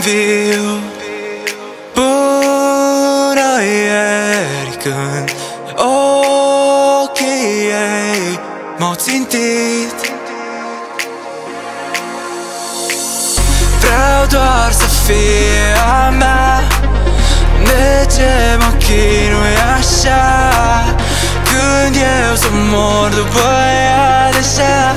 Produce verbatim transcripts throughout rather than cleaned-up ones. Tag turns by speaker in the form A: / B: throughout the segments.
A: viu până ieri, când ochii ei m-au țintit. Vreau doar să fie a mea. De ce mă chinui așa când eu să mor după ea deja?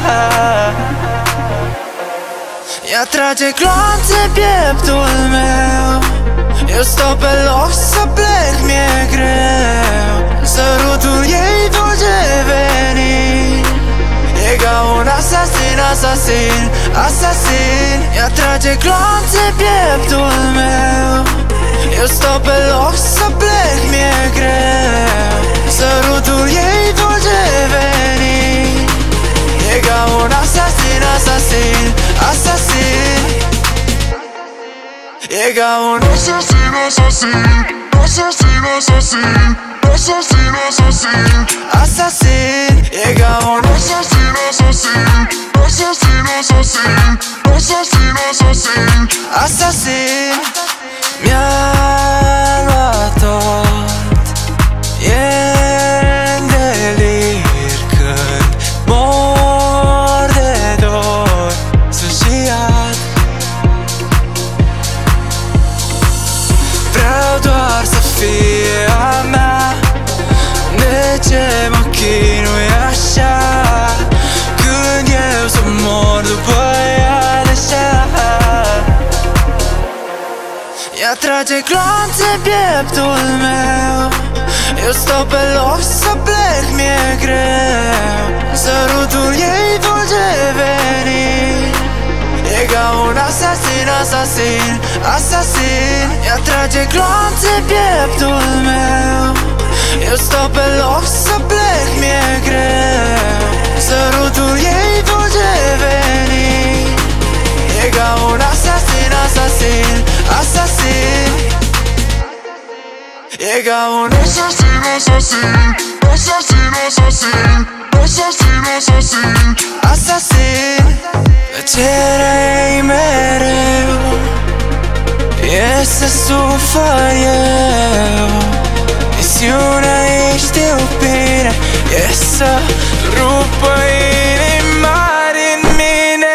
A: Ea trage gloanțe pieptul meu, eu stau pe loc să plec, mi-e greu. Sărutul ei dulce venin, e ca un asasin, asasin, asasin. Ea trage gloanțe pieptul meu, eu stau pe loc să plec, mi-e greu. Sărutul ei dulce venin, e ca un asasin, asasin, asasin. E ca un asasin, asasin, asasin, asasin, asasin, asasin, asasin. E ca un asasin, asasin, asasin, asasin, asasin, asasin, asasin. Mi-a luat tot, e în delir când mor de dor, sfârșiat. Vreau doar să fie a mea. De ce mă chinui așa când eu să mor după ea deja? Ea trage gloanțe pieptul meu, eu stau pe loc să plec, mi-e greu. Sărutul ei dulce venin, e ca un asasin, asasin, asasin. Ea trage gloanțe pieptul meu, eu stau pe loc să plec, mi-e greu. Sărutul ei dulce venin, e ca un asasin, asasin, asasin. E ca un asasin, asasin, asasin, asasin, asasin, asasin, asasin. Plăcerea-i mereu e să sufăr eu. Misiunea-i știu bine e să rupă inima din mine.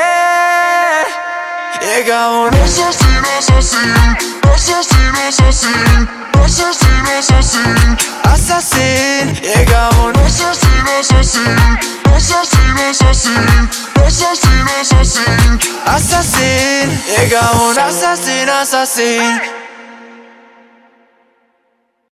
A: E ca un asasin, asasin, asasin, asasin, asasin, asasin, asasin. E ca un asasin, asasin, asasin, asasin, asasin, asasin, asasin. E ca un asasin, asasin.